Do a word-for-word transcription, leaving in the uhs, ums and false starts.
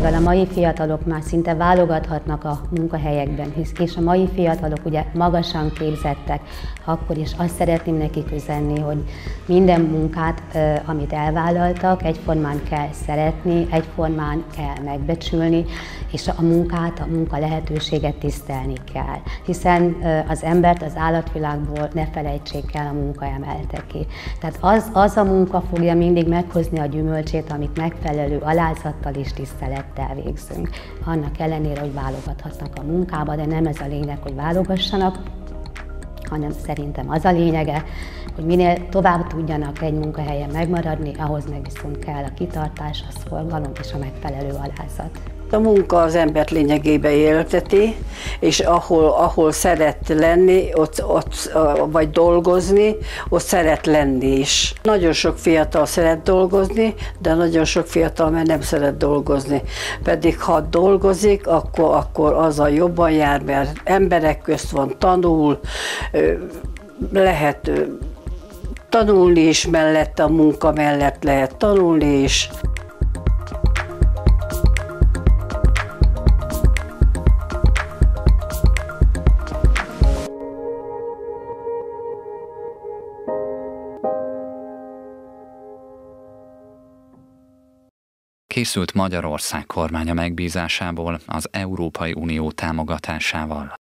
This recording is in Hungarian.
segítségével a mai fiatalok már szinte válogathatnak a munkahelyekben, és a mai fiatalok ugye magasan képzettek, akkor is azt szeretném nekik üzenni, hogy minden munkát, amit elvállaltak, egyformán kell szeretni, egyformán kell megbecsülni, és a munkát, a munka lehetőséget tisztelni kell. Hiszen az embert az állatvilágból, ne felejtsék el, a munka emelte ki. Tehát az, az a munka fogja mindig meghozni a gyümölcsét, amit megfelelő alázattal és tisztelettel végzünk. Annak ellenére, hogy válogathatnak a munkába, de nem ez a lényeg, hogy válogassanak, hanem szerintem az a lényege, hogy minél tovább tudjanak egy munkahelyen megmaradni, ahhoz meg viszont kell a kitartás, a szorgalom és a megfelelő alázat. A munka az embert lényegébe élteti, és ahol, ahol szeret lenni, ott, ott, vagy dolgozni, ott szeret lenni is. Nagyon sok fiatal szeret dolgozni, de nagyon sok fiatal már nem szeret dolgozni. Pedig ha dolgozik, akkor, akkor azzal jobban jár, mert emberek közt van, tanul, lehet tanulni is mellett, a munka mellett lehet tanulni is. Készült Magyarország kormánya megbízásából az Európai Unió támogatásával.